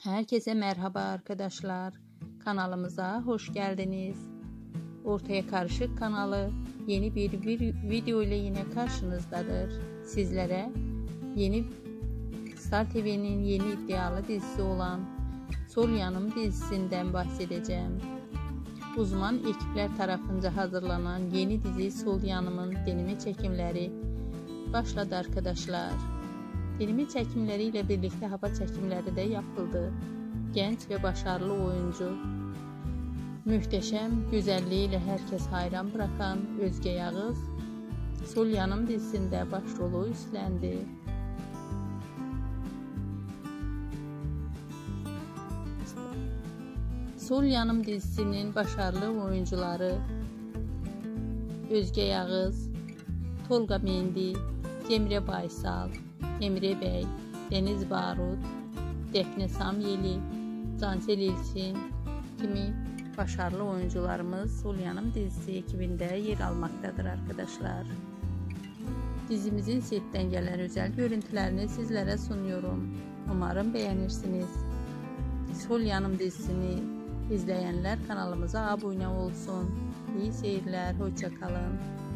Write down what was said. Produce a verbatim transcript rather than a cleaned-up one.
Herkese merhaba arkadaşlar. Kanalımıza hoş geldiniz. Ortaya Karışık kanalı yeni bir, bir video ile yine karşınızdadır. Sizlere yeni Star T V'nin yeni iddialı dizisi olan Sol Yanım dizisinden bahsedeceğim. Uzman ekipler tarafınca hazırlanan yeni dizi Sol Yanım'ın deneme çekimleri başladı arkadaşlar. Deneme çekimleri ile birlikte hava çekimleri de yapıldı. Genç ve başarılı oyuncu, muhteşem güzelliğiyle herkes hayran bırakan Özge Yağız, Sol Yanım dizisinde başrolü üstlendi. Sol Yanım dizisinin başarılı oyuncuları Özge Yağız, Tolga Mendi, Cemre Baysal, Emre Bey, Deniz Barut, Defne Samyeli, Cansel İlçin kimi başarılı oyuncularımız Sol Yanım dizisi ekibinde yer almaktadır arkadaşlar. Dizimizin setten gelen özel görüntülerini sizlere sunuyorum. Umarım beğenirsiniz. Sol Yanım dizisini izleyenler kanalımıza abone olsun. İyi seyirler, hoşça kalın.